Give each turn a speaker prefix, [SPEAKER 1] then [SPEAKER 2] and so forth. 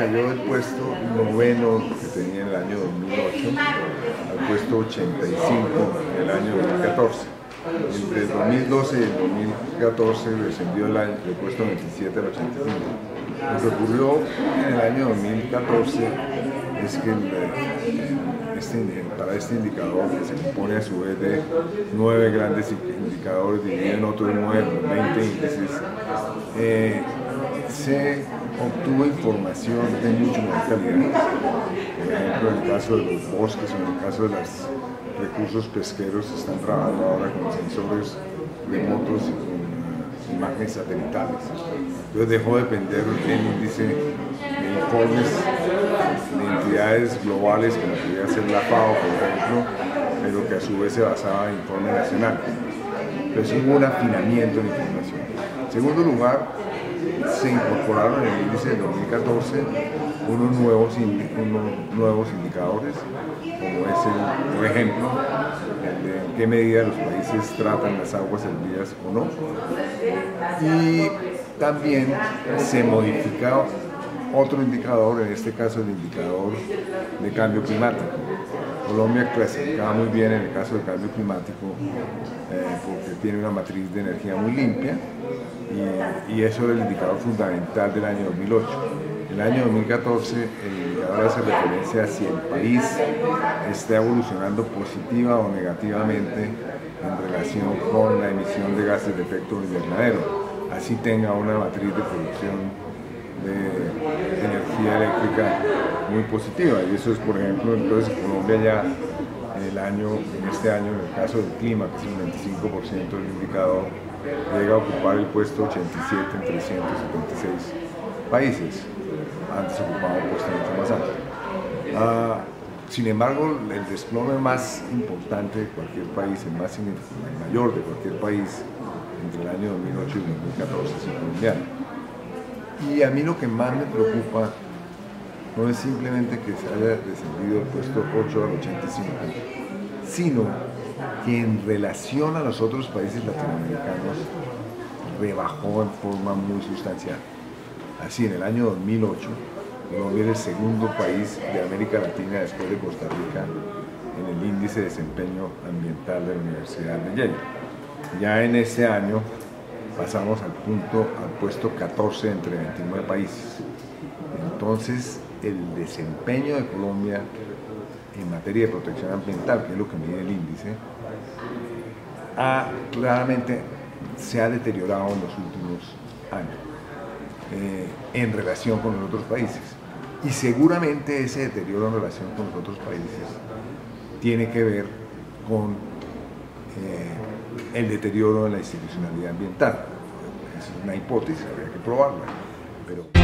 [SPEAKER 1] cayó del puesto noveno que tenía en el año 2008 al puesto 85 en el año 2014. Entre el 2012 y el 2014 descendió del puesto 27 al 85. Lo que ocurrió en el año 2014 es que para este indicador, que se compone a su vez de 9 grandes indicadores divididos en otros 9 con 20 índices, se obtuvo información de mucho más calidad. Por ejemplo, en el caso de los bosques o en el caso de los recursos pesqueros, se están trabajando ahora con sensores remotos y con imágenes satelitales. Entonces dejó de depender del índice de informes de entidades globales como podría ser la FAO, por ejemplo, pero que a su vez se basaba en informe nacional. Entonces hubo un afinamiento de información. En segundo lugar, se incorporaron en el índice de 2014 unos nuevos indicadores, como es por ejemplo, el de en qué medida los países tratan las aguas servidas o no. Y también se modificó otro indicador, en este caso el indicador de cambio climático. Colombia clasificaba muy bien en el caso del cambio climático porque tiene una matriz de energía muy limpia y eso era el indicador fundamental del año 2008. En el año 2014 el indicador hace referencia a si el país está evolucionando positiva o negativamente en relación con la emisión de gases de efecto invernadero, así tenga una matriz de producción de energía eléctrica muy positiva. Y eso es, por ejemplo, entonces Colombia ya en este año, en el caso del clima, que es un 25% del indicador, llega a ocupar el puesto 87 en 376 países. Antes ocupaba un puesto mucho más alto. Sin embargo, el desplome más importante de cualquier país, el mayor de cualquier país, entre el año 2008 y 2014 es el colombiano. Y a mí lo que más me preocupa no es simplemente que se haya descendido del puesto 8 al 85, sino que en relación a los otros países latinoamericanos rebajó en forma muy sustancial. Así, en el año 2008, Colombia era el segundo país de América Latina después de Costa Rica en el índice de desempeño ambiental de la Universidad de Yale. Ya en este año pasamos al puesto 14 entre 29 países. Entonces, el desempeño de Colombia en materia de protección ambiental, que es lo que mide el índice, claramente se ha deteriorado en los últimos años en relación con los otros países. Y seguramente ese deterioro en relación con los otros países tiene que ver con el deterioro de la institucionalidad ambiental. Es una hipótesis, habría que probarla. Pero